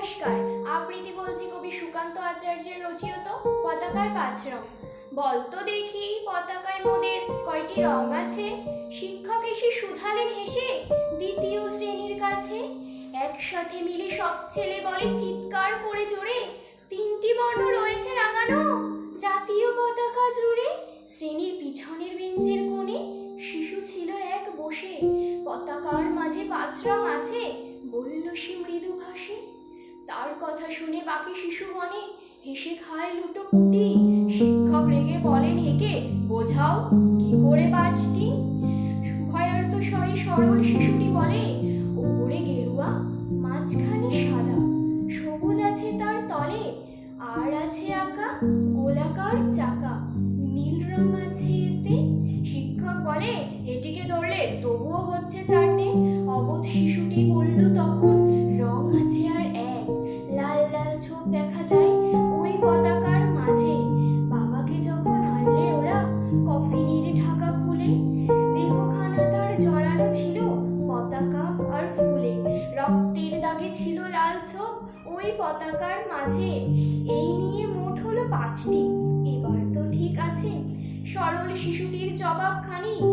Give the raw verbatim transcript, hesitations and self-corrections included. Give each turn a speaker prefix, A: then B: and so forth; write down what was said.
A: নমস্কার, আবৃত্তি বলছি কবি সুকান্ত আচার্যের রচিত পতাকার পাঁচ রং। বলতো দেখি পতাকায় মোদের কয়টি রং আছে? শিক্ষক এসে শুধালেন হেসে দ্বিতীয় শ্রেণীর কাছে। একসাথে মিলে সব ছেলে বলে চিৎকার করে জোরে, তিনটি বর্ণ রয়েছে রাঙানো জাতীয় পতাকা জুড়ে। শ্রেণীর পিছনের বেঞ্চের কোণে শিশু ছিল এক বসে, পতাকার মাঝে পাঁচ রং আছে বলল সে মৃদু ভাষে। তার কথা শুনে বাকি শিশুগণে হেসে খায় লুটোপুটি। শিক্ষক রেগে বলেন হেকে, বোঝাও কি করে পাঁচটি? ভয়ার্ত স্বরে সরল শিশুটি বলে, ওপরে গেরুয়া, মাঝখানে সাদা, সবুজ আছে তার তলে, আর আছে আঁকা গোলাকার চাকা, নীল রং আছে এতে। শিক্ষক বলে, এটিকে ধরলে তবুও হচ্ছে চারটে। অবোধ শিশুটি বলল তখন, রং আছে আর এক, লাল লাল ছোপ দেখা যায় ওই পতাকার মাঝে। বাবাকে যখন আনলে ওরা কফিনের ঢাকা খুলে, দেহখানা তার জড়ানো ছিল পতাকা আর ফুলে। রক্তের দাগে ছিল লাল ছোপ ওই পতাকার মাঝে। এই নিয়ে মোট হলো পাঁচটি, এবার তো ঠিক আছে। সরল শিশুটির জবাবখানি